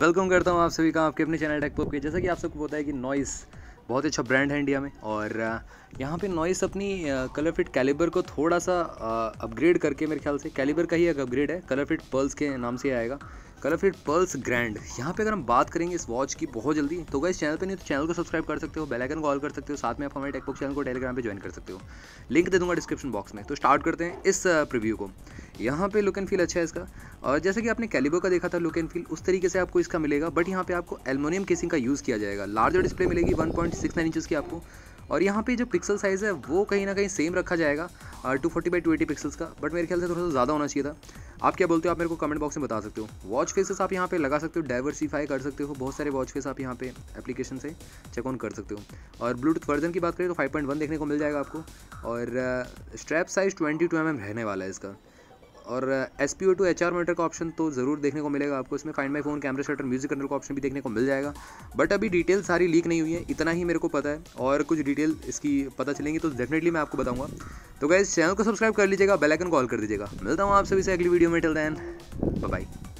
Welcome करता हूँ आप सभी का आपके अपने चैनल टेक पॉप के। जैसा कि आप सबको पता है कि नॉइस बहुत अच्छा ब्रांड है इंडिया में, और यहाँ पे नॉइस अपनी कलर फिट कैलिबर को थोड़ा सा अपग्रेड करके, मेरे ख्याल से कैलिबर का ही एक अपग्रेड है, कलर फिट पर्ल्स के नाम से आएगा, कलर फिट पर्ल्स ग्रैंड। यहाँ पे अगर हम बात करेंगे इस वॉच की बहुत जल्दी, तो गाइस चैनल पे नहीं तो चैनल को सब्सक्राइब कर सकते हो, बेल आइकन को ऑल कर सकते हो, साथ में आप हमारे टेक पॉप चैनल को टेलीग्राम पे ज्वाइन कर सकते हो, लिंक दे दूंगा डिस्क्रिप्शन बॉक्स में। तो स्टार्ट करते हैं इस प्रीव्यू को। यहाँ पे लुक एंड फील अच्छा है इसका, और जैसे कि आपने कैलिबर का देखा था लुक एंड फील, उस तरीके से आपको इसका मिलेगा, बट यहाँ पे आपको एल्युमिनियम केसिंग का यूज़ किया जाएगा। लार्जर डिस्प्ले मिलेगी 1.69 इंचेस की आपको, और यहाँ पे जो पिक्सल साइज़ है वो कहीं ना कहीं सेम रखा जाएगा 240x280 पिक्सल्स का, बट मेरे ख्याल से थोड़ा सा ज़्यादा होना चाहिए था। आप क्या बोलते हो, आप मेरे को कमेंट बॉक्स में बता सकते हो। वॉच फेसेस आप यहाँ पे लगा सकते हो, डाइवर्सिफाई कर सकते हो, बहुत सारे वॉच फेस आप यहाँ पे एप्लीकेशन से चेक ऑन कर सकते हो। और ब्लूटूथ वर्जन की बात करें तो 5.1 देखने को मिल जाएगा आपको, और स्ट्रैप साइज़ 22 mm रहने वाला है इसका। और SPO2 HR मीटर का ऑप्शन तो ज़रूर देखने को मिलेगा आपको इसमें। Find my phone, camera shutter, music control का ऑप्शन भी देखने को मिल जाएगा, बट अभी डिटेल सारी लीक नहीं हुई है, इतना ही मेरे को पता है, और कुछ डिटेल इसकी पता चलेंगी तो डेफिनेटली मैं आपको बताऊंगा। तो गाइस चैनल को सब्सक्राइब कर लीजिएगा, बेल आइकन कॉल कर दीजिएगा। मिलता हूँ आप सभी से अगली वीडियो में। Till then bye bye.